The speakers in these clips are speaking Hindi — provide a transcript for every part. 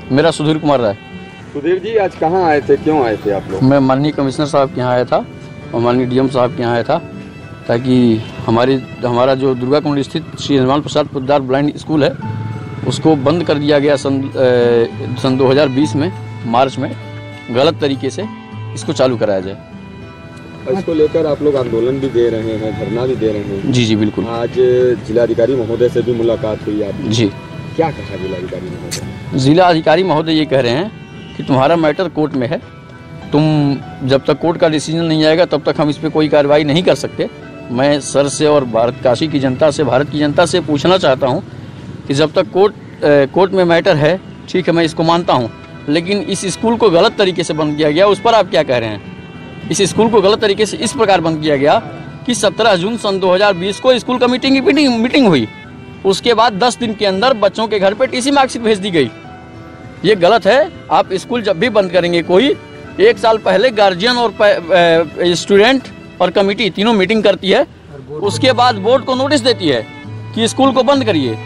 मेरा सुधीर कुमार राय। सुधीर जी, आज कहाँ आए थे, क्यों आए थे आप लोग? मैं माननीय कमिश्नर साहब के यहाँ आया था और माननीय डीएम साहब के यहाँ आया था, ताकि हमारा जो दुर्गा कुंड स्थित श्री हनुमान प्रसाद पोद्दार ब्लाइंड स्कूल है उसको बंद कर दिया गया सन 2020 में मार्च में, गलत तरीके से इसको चालू कराया जाए। इसको लेकर आप लोग आंदोलन भी दे रहे हैं, धरना भी दे रहे हैं। जी जी बिल्कुल। आज जिलाधिकारी महोदय से भी मुलाकात हुई आपकी? जी। क्या कहा जिलाधिकारी महोदय? जिला अधिकारी महोदय ये कह रहे हैं कि तुम्हारा मैटर कोर्ट में है, तुम जब तक कोर्ट का डिसीजन नहीं आएगा तब तक हम इस पर कोई कार्रवाई नहीं कर सकते। मैं सर से और काशी की जनता से, भारत की जनता से पूछना चाहता हूँ कि जब तक कोर्ट में मैटर है, ठीक है, मैं इसको मानता हूँ, लेकिन इस स्कूल को गलत तरीके से बंद किया गया, उस पर आप क्या कह रहे हैं? इस स्कूल को गलत तरीके से इस प्रकार बंद किया गया कि 17 जून सन 2020 को स्कूल कमेटी की मीटिंग हुई, उसके बाद 10 दिन के अंदर बच्चों के घर पे टीसी मार्कशीट भेज दी गई। ये गलत है। आप स्कूल जब भी बंद करेंगे, कोई 1 साल पहले गार्जियन और स्टूडेंट और कमेटी तीनों मीटिंग करती है, उसके बाद बोर्ड को नोटिस देती है कि स्कूल को बंद करिए,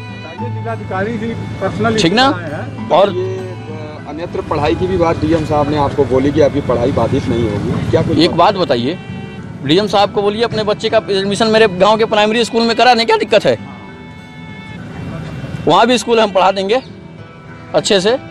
ठीक ना? और अन्यत्र पढ़ाई की भी बात डीएम साहब ने आपको बोली कि आपकी पढ़ाई बाधित नहीं होगी, क्या कोई एक बात बताइए, डीएम साहब को बोलिए अपने बच्चे का एडमिशन मेरे गांव के प्राइमरी स्कूल में कराने, क्या दिक्कत है? वहाँ भी स्कूल हम पढ़ा देंगे अच्छे से।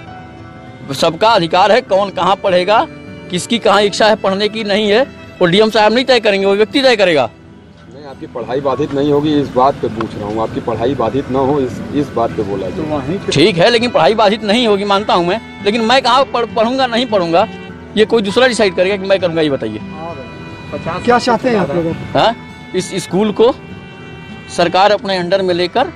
सबका अधिकार है, कौन कहाँ पढ़ेगा, किसकी कहाँ इच्छा है पढ़ने की, नहीं है वो डीएम साहब नहीं तय करेंगे, वो व्यक्ति तय करेगा। नहीं, आपकी पढ़ाई बाधित नहीं होगी, इस बात पे पूछ रहा हूँ। आपकी पढ़ाई बाधित ना हो, इस बात पे बोला जाए। ठीक है, लेकिन पढ़ाई बाधित नहीं होगी, मानता हूँ मैं, लेकिन मैं कहाँ पढ़ूंगा नहीं पढ़ूंगा ये कोई दूसरा डिसाइड करेगा कि मैं करूँगा, ये बताइए। क्या चाहते हैं आप लोग? हाँ, इस स्कूल को सरकार अपने अंडर में लेकर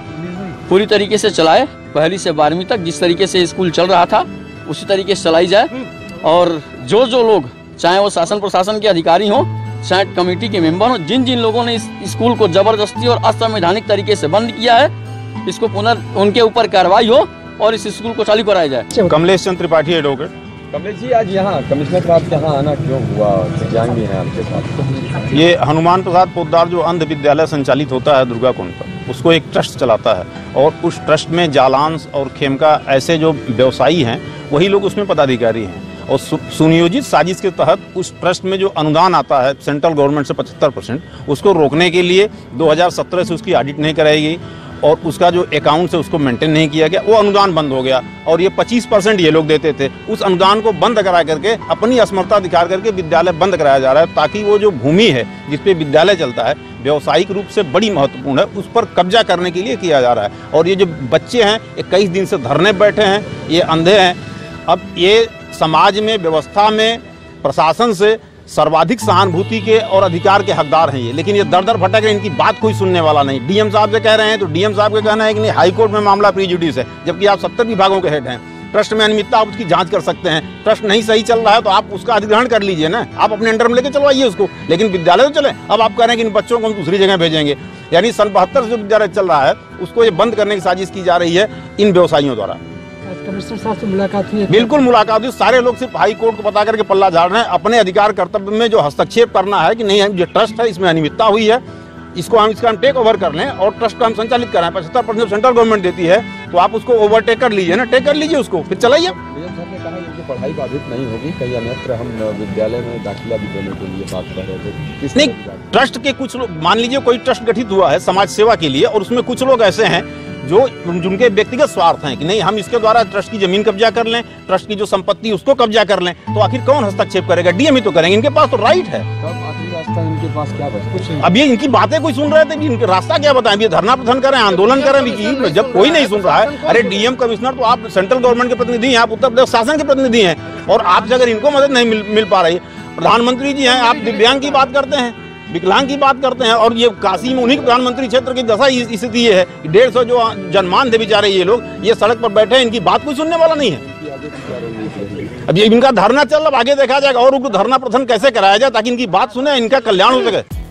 पूरी तरीके से चलाए, 1ली से 12वीं तक जिस तरीके से स्कूल चल रहा था उसी तरीके से चलाई जाए। और जो लोग, चाहे वो शासन प्रशासन के अधिकारी हों, चाहे कमेटी के मेंबर हों, जिन लोगों ने इस स्कूल को जबरदस्ती और असंवैधानिक तरीके से बंद किया है, इसको उनके ऊपर कार्रवाई हो और इस स्कूल को चालू कराया जाए। कमलेश चंद्र त्रिपाठी एडवोकेट। कमलेश जी, आज यहाँ कमिश्नर साहब के यहाँ आना क्यों हुआ? जाएंगे हैं आपके साथ? ये हनुमान प्रसाद पोद्दार जो अंध विद्यालय संचालित होता है दुर्गा कुंड पर, उसको एक ट्रस्ट चलाता है और उस ट्रस्ट में जालांश और खेमका ऐसे जो व्यवसायी हैं वही लोग उसमें पदाधिकारी हैं। और सुनियोजित साजिश के तहत उस ट्रस्ट में जो अनुदान आता है सेंट्रल गवर्नमेंट से 75%, उसको रोकने के लिए 2017 से उसकी ऑडिट नहीं कराई गई और उसका जो अकाउंट है उसको मेंटेन नहीं किया गया, वो अनुदान बंद हो गया। और ये 25% ये लोग देते थे, उस अनुदान को बंद करा करके अपनी असमर्थता दिखा करके विद्यालय बंद कराया जा रहा है, ताकि वो जो भूमि है जिसपे विद्यालय चलता है व्यावसायिक रूप से बड़ी महत्वपूर्ण है, उस पर कब्जा करने के लिए किया जा रहा है। और ये जो बच्चे हैं 21 दिन से धरने बैठे हैं, ये अंधे हैं। अब ये समाज में, व्यवस्था में, प्रशासन से सर्वाधिक सहानुभूति के और अधिकार के हकदार हैं ये, लेकिन ये दर दर भटक रहे, इनकी बात कोई सुनने वाला नहीं। डीएम साहब से कह रहे हैं तो डीएम साहब का कहना है कि नहीं, हाईकोर्ट में मामला प्रीजुडिस है, जबकि आप 70 विभागों के हेड हैं। ट्रस्ट में अनियमितता आप उसकी जांच कर सकते हैं, ट्रस्ट नहीं सही चल रहा है तो आप उसका अधिग्रहण कर लीजिए ना, आप अपने अंडर में लेके चलवाइए उसको, लेकिन विद्यालय तो चले। अब आप कह रहे हैं कि इन बच्चों को हम दूसरी जगह भेजेंगे, यानी सन 72 से जो विद्यालय चल रहा है उसको ये बंद करने की साजिश की जा रही है इन व्यवसायियों द्वारा। कमिश्नर साहब से मुलाकात हुई? बिल्कुल मुलाकात हुई। सारे लोग सिर्फ हाई कोर्ट को बता करके पल्ला झाड़ रहे हैं, अपने अधिकार कर्तव्य में जो हस्तक्षेप करना है कि नहीं, जो ट्रस्ट है इसमें अनियमितता हुई है, इसका हम टेक ओवर कर लें और ट्रस्ट को हम संचालित कराएं। 75% सेंट्रल गवर्नमेंट देती है तो आप उसको ओवरटेक कर लीजिए ना, टेक कर लीजिए उसको, फिर चलाइए। डीएम साहब ने कहा कि पढ़ाई बाधित नहीं होगी, कहीं अन्यत्र हम विद्यालय में दाखिला भी देने के लिए बात कर रहे थे। नहीं, ट्रस्ट के कुछ लोग, मान लीजिए कोई ट्रस्ट गठित हुआ है समाज सेवा के लिए और उसमें कुछ लोग ऐसे हैं जो जिनके व्यक्तिगत स्वार्थ हैं कि नहीं हम इसके द्वारा ट्रस्ट की जमीन कब्जा कर लें, ट्रस्ट की जो संपत्ति उसको कब्जा कर लें, तो आखिर कौन हस्तक्षेप करेगा? डीएम ही तो करेंगे, इनके पास तो राइट है। रास्ता इनके पास क्या बचा? कुछ नहीं। अब ये इनकी बातें कोई सुन रहे थे कि इनका रास्ता क्या बताएं? ये धरना प्रदर्शन करें, आंदोलन करें, जब कोई नहीं सुन रहा है। अरे डीएम कमिश्नर तो आप सेंट्रल गवर्नमेंट के प्रतिनिधि हैं, आप उत्तर प्रदेश शासन के प्रतिनिधि हैं, और आपसे अगर इनको मदद नहीं मिल पा रही, प्रधानमंत्री जी हैं, आप दिव्यांग की बात करते हैं, विकलांग की बात करते हैं, और ये काशी में उन्हीं प्रधानमंत्री क्षेत्र की दशा स्थिति ये है कि 150 जो जनमान थे बेचारे ये लोग, ये सड़क पर बैठे हैं, इनकी बात कोई सुनने वाला नहीं है। अब ये इनका धरना चल रहा, आगे देखा जाएगा और उनको धरना प्रदर्शन कैसे कराया जाए ताकि इनकी बात सुने, इनका कल्याण हो सके।